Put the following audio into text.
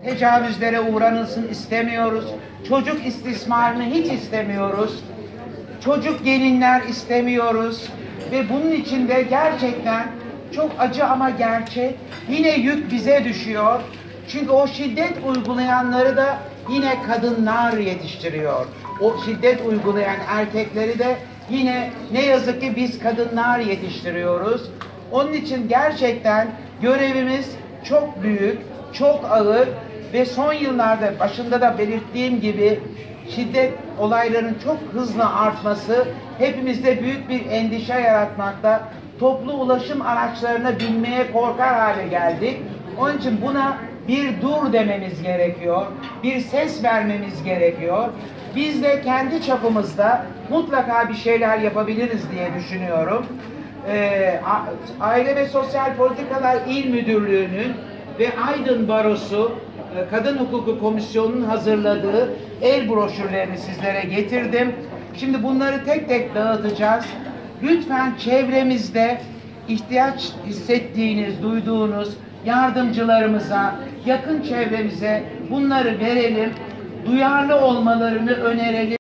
tecavüzlere uğranılsın istemiyoruz. Çocuk istismarını hiç istemiyoruz. Çocuk gelinler istemiyoruz. Ve bunun için de gerçekten çok acı ama gerçek. Yine yük bize düşüyor. Çünkü o şiddet uygulayanları da yine kadınlar yetiştiriyor. O şiddet uygulayan erkekleri de yine ne yazık ki biz kadınlar yetiştiriyoruz. Onun için gerçekten görevimiz çok büyük, çok ağır ve son yıllarda başında da belirttiğim gibi şiddet olaylarının çok hızlı artması hepimizde büyük bir endişe yaratmakta. Toplu ulaşım araçlarına binmeye korkar hale geldik. Onun için buna bir dur dememiz gerekiyor, bir ses vermemiz gerekiyor. Biz de kendi çapımızda mutlaka bir şeyler yapabiliriz diye düşünüyorum. Aile ve Sosyal Politikalar İl Müdürlüğü'nün ve Aydın Barosu Kadın Hukuku Komisyonu'nun hazırladığı el broşürlerini sizlere getirdim. Şimdi bunları tek tek dağıtacağız. Lütfen çevremizde ihtiyaç hissettiğiniz, duyduğunuz yardımcılarımıza, yakın çevremize bunları verelim. Duyarlı olmalarını önerelim.